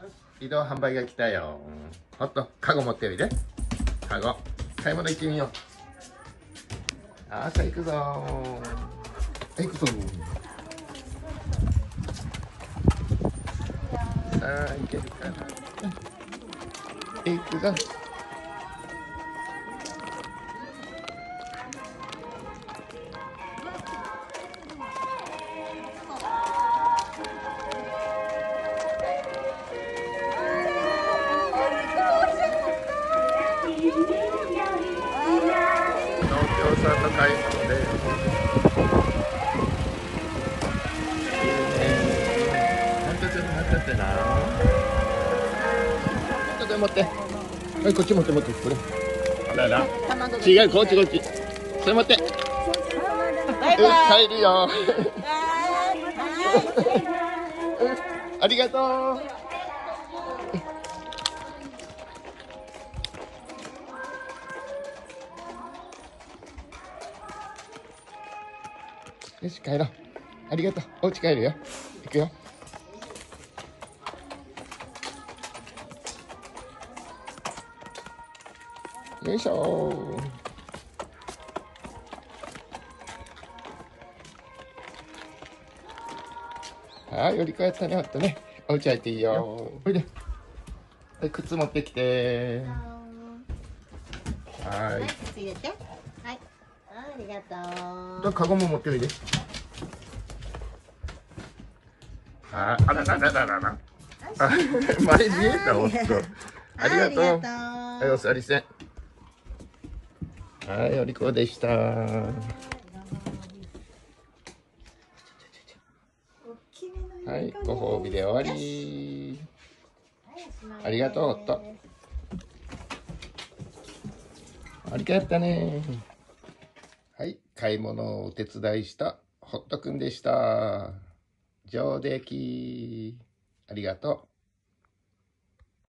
移動販売が来たよ。ほっと、カゴ持っておいで。カゴ。買い物行ってみよう。さあ行くぞー。行くぞー。さあ、行けるかな。行くぞ。農協さんの買い物で。もう一つ待っててな。ちょっと持って。はい、こっち持って持って、これ。あらら。違う、こっちこっち。それ持って。 バイバイ。 帰るよ。ありがとう。よし、帰ろう。ありがとう。お家帰るよ。行くよ。よいしょー。はい、よりこやったね、ほっとね。お家入っていいよ。おいで。はい、靴持ってきて。はい。 靴入れて。はい。ありがとう。 カゴも持っておいで。あらららららら。前見えた、ほんと。ありがとう。はい、お座りせん。はい、お利口でした。はい、ご褒美で終わり。ありがとう、ほっと。ありがとうね。はい、買い物をお手伝いしたほっとくんでした。上出来。ありがとう。